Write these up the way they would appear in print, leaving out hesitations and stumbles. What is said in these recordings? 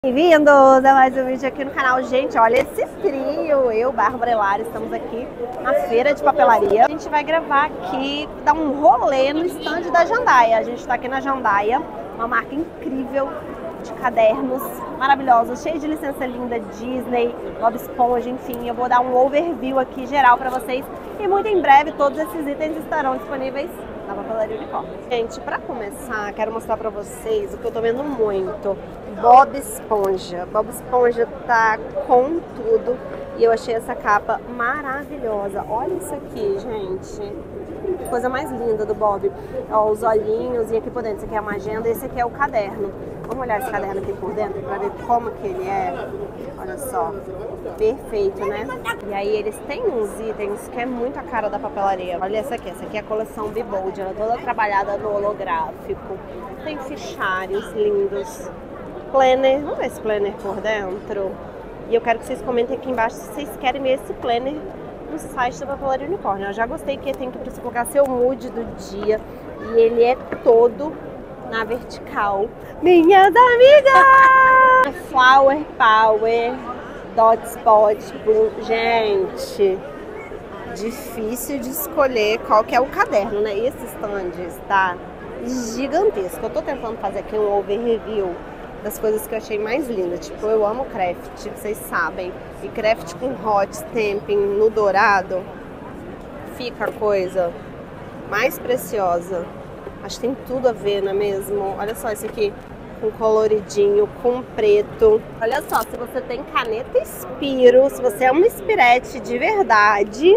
Bem-vindos a mais um vídeo aqui no canal. Gente, olha esse trio. Eu, Bárbara e Lara, estamos aqui na feira de papelaria. A gente vai gravar aqui, dar um rolê no stand da Jandaia. A gente está aqui na Jandaia, uma marca incrível de cadernos maravilhosos, cheio de licença linda, Disney, Bob Esponja, enfim. Eu vou dar um overview aqui geral para vocês e muito em breve todos esses itens estarão disponíveis na papelaria Unicórnio. Gente, para começar, quero mostrar para vocês o que eu tô vendo muito. Bob Esponja. Bob Esponja tá com tudo e eu achei essa capa maravilhosa. Olha isso aqui, gente. Coisa mais linda do Bob. Ó, os olhinhos e aqui por dentro. Esse aqui é a magenda e esse aqui é o caderno. Vamos olhar esse caderno aqui por dentro para ver como que ele é. Olha só. Perfeito, né? E aí eles têm uns itens que é muito a cara da papelaria. Olha essa aqui é a coleção Be-Bold. Ela é toda trabalhada no holográfico. Tem fichários lindos. Planner, vamos ver esse planner por dentro. E eu quero que vocês comentem aqui embaixo se vocês querem ver esse planner no site da Papelaria Unicórnio. Eu já gostei que tem aqui para você colocar seu mood do dia. E ele é todo na vertical. Minhas amigas! Flower Power, Dot Spot, Bloom. Gente, difícil de escolher qual que é o caderno, né? Esse stand está gigantesco. Eu tô tentando fazer aqui um overview das coisas que eu achei mais lindas. Tipo, eu amo craft, vocês sabem. E craft com hot stamping no dourado fica a coisa mais preciosa. Acho que tem tudo a ver, não é mesmo? Olha só esse aqui com coloridinho, com preto. Olha só, se você tem caneta Spiro, se você é uma Spirete de verdade,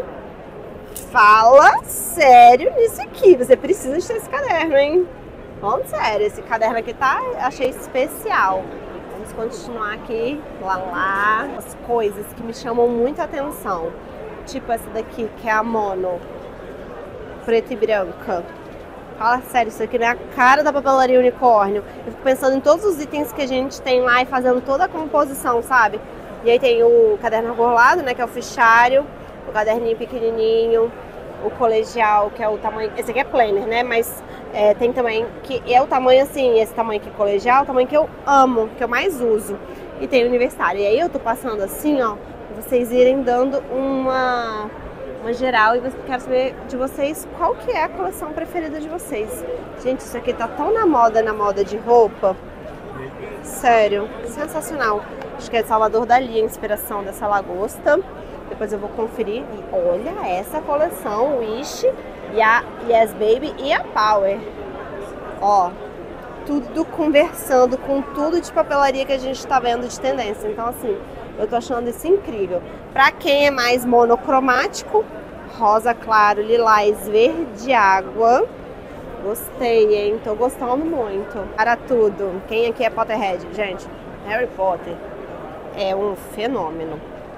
fala sério nisso aqui. Você precisa de ter esse caderno, hein? Falando sério, esse caderno aqui achei especial. Vamos continuar aqui, lá. As coisas que me chamam muita atenção. Tipo essa daqui, que é a mono. Preta e branca. Fala sério, isso aqui não é a cara da Papelaria Unicórnio. Eu fico pensando em todos os itens que a gente tem lá e fazendo toda a composição, sabe? E aí tem o caderno argolado, né, que é o fichário. O caderninho pequenininho. O colegial, que é o tamanho... Esse aqui é planner, né? Mas tem também que é o tamanho assim, esse tamanho aqui colegial, o tamanho que eu amo, que eu mais uso. E tem o universitário. E aí eu tô passando assim, ó, pra vocês irem dando uma geral. E eu quero saber de vocês qual que é a coleção preferida de vocês. Gente, isso aqui tá tão na moda de roupa. Sério, sensacional. Acho que é Salvador Dali, a inspiração dessa lagosta. Depois eu vou conferir. E olha essa coleção, Wish e a Yes Baby e a Power. Ó, tudo conversando com tudo de papelaria que a gente tá vendo de tendência. Então assim, eu tô achando isso incrível. Pra quem é mais monocromático, rosa claro, lilás, verde água. Gostei, hein? Tô gostando muito. Para tudo. Quem aqui é Potterhead? Gente, Harry Potter é um fenômeno.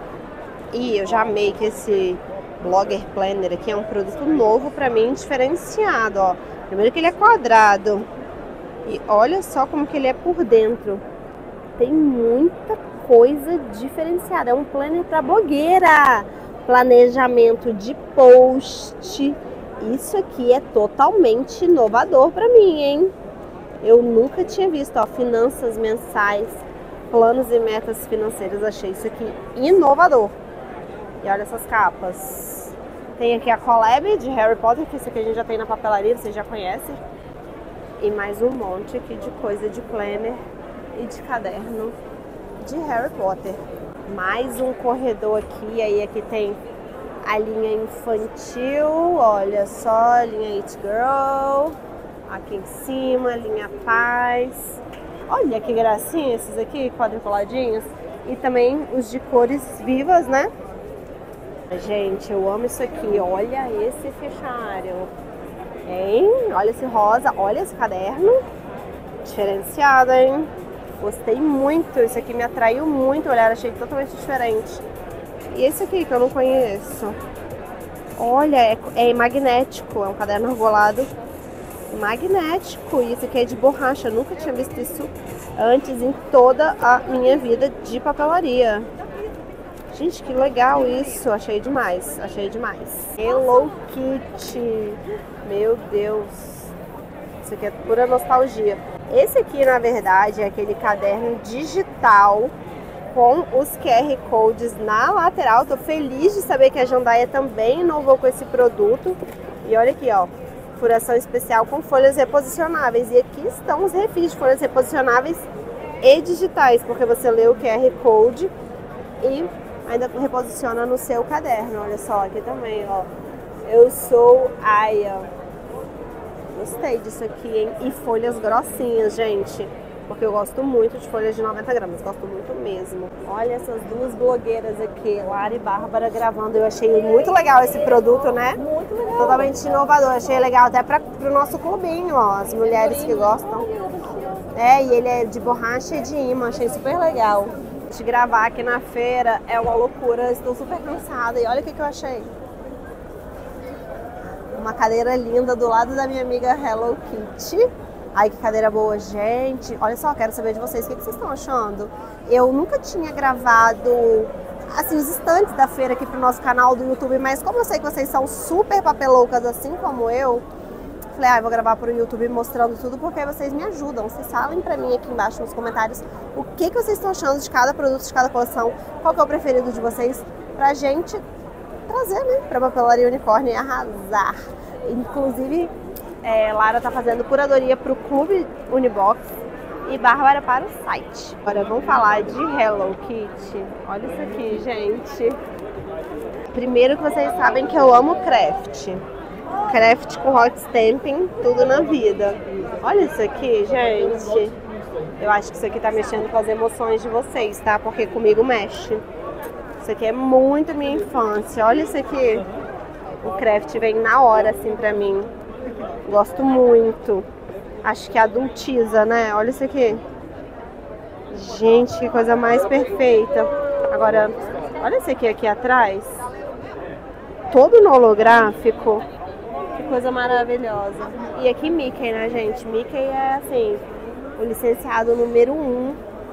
E eu já amei que esse Blogger Planner aqui é um produto novo pra mim, diferenciado, ó. Primeiro que ele é quadrado. E olha só como que ele é por dentro. Tem muita coisa diferenciada. É um planner pra blogueira. Planejamento de post. Isso aqui é totalmente inovador pra mim, hein? Eu nunca tinha visto, ó. Finanças mensais, planos e metas financeiras. Achei isso aqui inovador. E olha essas capas. Tem aqui a collab de Harry Potter, que isso aqui a gente já tem na papelaria, vocês já conhecem. E mais um monte aqui de coisa de planner e de caderno de Harry Potter. Mais um corredor aqui, aí aqui tem a linha infantil, olha só, a linha It Girl. Aqui em cima, a linha Paz. Olha que gracinha esses aqui, quadriculadinhos. E também os de cores vivas, né? Gente, eu amo isso aqui. Olha esse fichário. Hein? Olha esse rosa. Olha esse caderno. Diferenciado, hein? Gostei muito. Isso aqui me atraiu muito. Olha, achei totalmente diferente. E esse aqui que eu não conheço. Olha, é magnético. É um caderno argolado magnético. E esse aqui é de borracha. Eu nunca tinha visto isso antes em toda a minha vida de papelaria. Gente, que legal isso. Achei demais, achei demais. Hello Kitty. Meu Deus. Isso aqui é pura nostalgia. Esse aqui, na verdade, é aquele caderno digital com os QR Codes na lateral. Tô feliz de saber que a Jandaia também inovou com esse produto. E olha aqui, ó, furação especial com folhas reposicionáveis. E aqui estão os refis de folhas reposicionáveis e digitais, porque você lê o QR Code e ainda reposiciona no seu caderno. Olha só, aqui também, ó. Eu sou Aya. Gostei disso aqui, hein? E folhas grossinhas, gente. Porque eu gosto muito de folhas de 90 gramas. Gosto muito mesmo. Olha essas duas blogueiras aqui, Lara e Bárbara, gravando. Eu achei muito legal esse produto, né? Muito legal. Totalmente inovador. Achei legal até pro nosso clubinho, ó. As mulheres que gostam. É, e ele é de borracha e de imã. Achei super legal. De gravar aqui na feira é uma loucura. Estou super cansada. E olha o que eu achei. Uma cadeira linda do lado da minha amiga Hello Kitty. Ai, que cadeira boa, gente. Olha só, quero saber de vocês. O que vocês estão achando? Eu nunca tinha gravado, assim, os estantes da feira aqui pro nosso canal do YouTube. Mas como eu sei que vocês são super papeloucas, assim como eu, falei, vou gravar pro YouTube mostrando tudo, porque aí vocês me ajudam. Vocês falem pra mim aqui embaixo nos comentários o que vocês estão achando de cada produto, de cada coleção. Qual que é o preferido de vocês pra gente trazer, né, pra Papelaria Unicórnio e arrasar. Inclusive, Lara tá fazendo curadoria pro Clube Unibox e Bárbara para o site. Agora vamos falar de Hello Kitty. Olha isso aqui, gente. Primeiro que vocês sabem que eu amo craft. Craft com hot stamping, tudo na vida. Olha isso aqui, gente. Eu acho que isso aqui tá mexendo com as emoções de vocês, tá? Porque comigo mexe. Isso aqui é muito minha infância. Olha isso aqui. O craft vem na hora, assim, pra mim. Gosto muito. Acho que adultiza, né? Olha isso aqui. Gente, que coisa mais perfeita. Agora, olha esse aqui atrás. Todo no holográfico. Que coisa maravilhosa. E aqui Mickey, né, gente? Mickey é, assim, o licenciado número 1.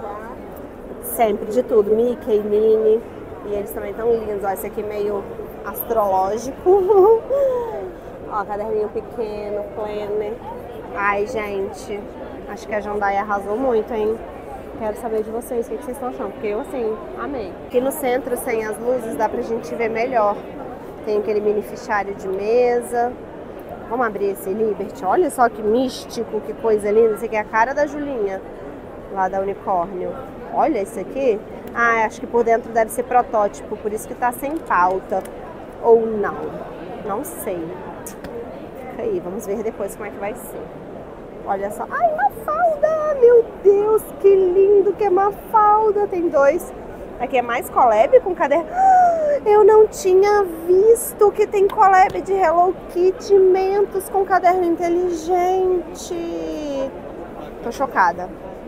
Sempre, de tudo. Mickey, Minnie. E eles também estão lindos. Ó, esse aqui meio astrológico. Ó, caderninho pequeno, planner. Ai, gente, acho que a Jandaia arrasou muito, hein? Quero saber de vocês, o que vocês estão achando, porque eu, assim, amei. Aqui no centro, sem as luzes, dá pra gente ver melhor. Tem aquele mini fichário de mesa. Vamos abrir esse Liberty. Olha só que místico, que coisa linda. Esse aqui é a cara da Julinha, lá da Unicórnio. Olha esse aqui. Ah, acho que por dentro deve ser protótipo, por isso que tá sem pauta. Ou não. Não sei. Fica aí, vamos ver depois como é que vai ser. Olha só. Ai, Mafalda! Meu Deus, que lindo que é Mafalda. Tem dois. Aqui é mais collab com caderno. Eu não tinha visto que tem collab de Hello Kitty Mentos com caderno inteligente. Tô chocada.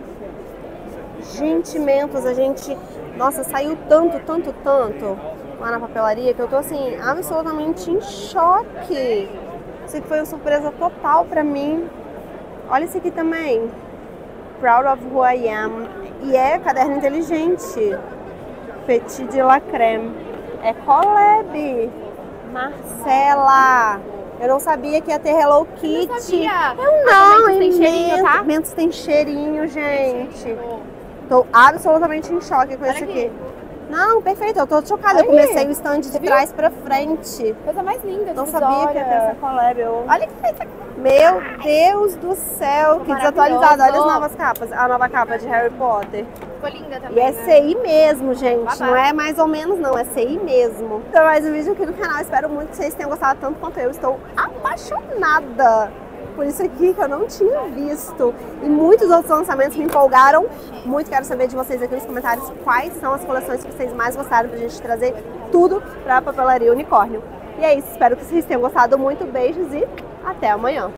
Gente, Mentos, a gente... Nossa, saiu tanto lá na papelaria que eu tô, assim, absolutamente em choque. Isso aqui foi uma surpresa total pra mim. Olha esse aqui também. Proud of Who I Am. E é caderno inteligente. Petit de la Creme. É collab. Marcela. Eu não sabia que ia ter Hello Kitty. Eu sabia. Eu não, tem cheirinho, tá? Mentos tem cheirinho, gente. Tô absolutamente em choque com isso aqui. Não, perfeito, eu tô chocada. Eu comecei o stand de trás pra frente. Coisa mais linda. Não sabia que ia ter essa collab. Olha que feita. Meu Deus do céu, que desatualizado. Olha as novas capas. A nova capa de Harry Potter. Ficou linda também. E é CI mesmo, gente. Não é mais ou menos, não. É CI mesmo. Então, mais um vídeo aqui no canal. Espero muito que vocês tenham gostado tanto quanto eu. Estou apaixonada por isso aqui que eu não tinha visto. E muitos outros lançamentos me empolgaram muito. Quero saber de vocês aqui nos comentários quais são as coleções que vocês mais gostaram pra gente trazer tudo pra Papelaria Unicórnio. E é isso, espero que vocês tenham gostado muito. Beijos e até amanhã.